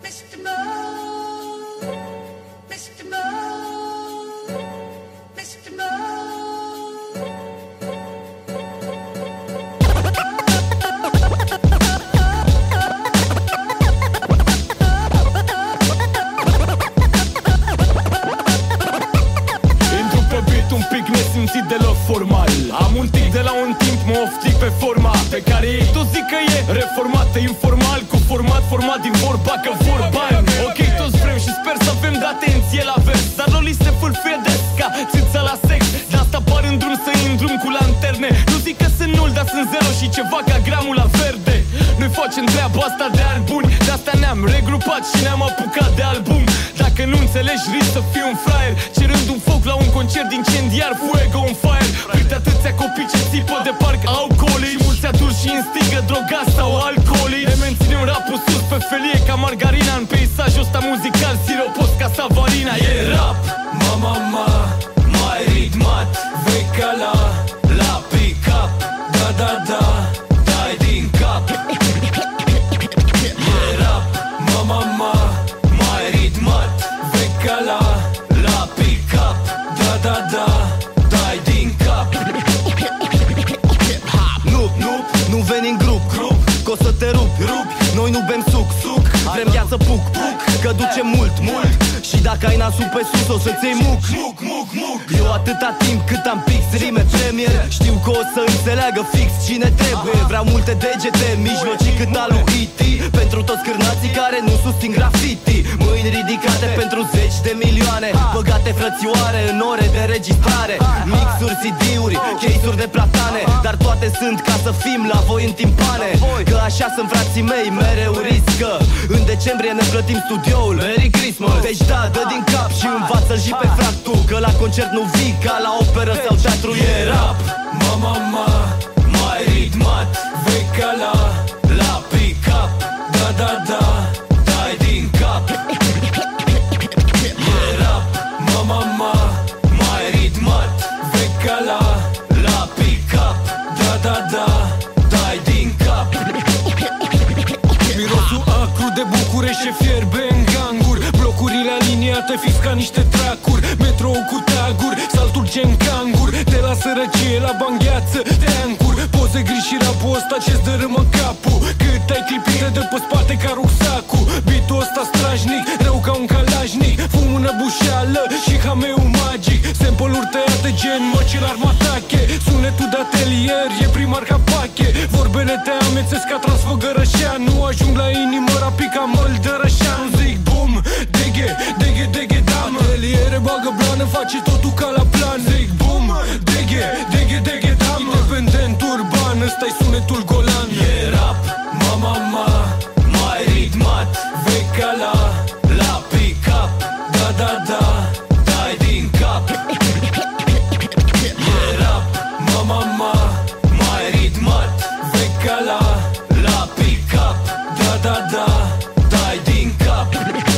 Mr. Mo, Mr. Mo, Mr. Mo. Simțit deloc formal. Am un tic de la un timp, mă oftic pe forma pe care ei toți zic că e reformată, informal, cu format din vorba că vorba. Ok, toți vrem și sper să avem de atenție la vers, dar nu li se fâlfâie desca, țița la sex. De asta par în drum să iei în drum cu lanterne. Nu zic că sunt nul, dar sunt zero și ceva ca gramul la verde. Noi facem treaba asta de ani buni, de asta ne-am regrupat și ne-am apucat de album. Dacă nu înțelegi, risc să fii un fraier, cerând un foc la un concert incendiar. Fuego on fire, uite atâția copii ce țipă de parc alcoolici și mulți adulți și instigă drogați sau alcoolici. Ne menținem rapul sus pe felie ca margarina în peisajul ăsta muzical, siropos ca savarina. E rap, mama, mai ritmat, veca la pick-up, da, dai din cap. E rap, mama, mai ritmat, veca la pick-up, da, dai din cap. Nu veni în grup, că o să te rup. Noi nu bem suc, vrem gheață puc, că duce mult. Și dacă ai nasul pe sus o să-ți iei muc. Eu atâta timp cât am pix rime premier, știu că o să înțeleagă fix cine trebuie. Vreau multe degete mijlocii cât al lui E.T. pentru toți cârnații care nu susțin graffiti. Mâini ridicate pentru zeci de milioane, băgate frățioare în ore de registrare. Mixuri, CD-uri, case-uri de platane, dar toate sunt ca să fim la voi în timpane. Că așa sunt frații mei, mereu riscă. În decembrie ne plătim studioul, Merry Christmas. Deci da, dă din cap și învață-l și pe fractul, că la concert nu vii ca la operă sau teatru. E rap, mama, mai ritmat, veca la pick-up, da, dai din cap. E rap, mama, mai ritmat, veca la pick-up, da, dai din cap. Mirosul acru de București ce fierbe în ganguri, blocurile aliniate fix ca niște tracuri, metrou cu taguri, saltul gen cangur, de la sărăcie la bangheață, teancuri, poze gri și rapul ăsta ce-ți dărâmă capul, cât ai clipite de pe spate ca rucsacul. Beat-ul ăsta strajnic, rău ca un calajnic, fum în bușeală și hameu magic, sample-uri tăiate gen măcilar matache, sunetul de atelier e primar ca pache, vorbele te amețesc ca Transfăgărășeanu, ajung la inimă rapid ca Măldărășeanu. Zic bum, deghe, damă, ateliere bagă blană, face totul ca la plan. Zic bum, deghe, damă, independent urban, ăsta-i sunetul golan. E rap, mama, mai ritmat, veca la pick-up, da, dai din cap. E rap, mama, mai ritmat, veca la pick-up, da, dai din cap.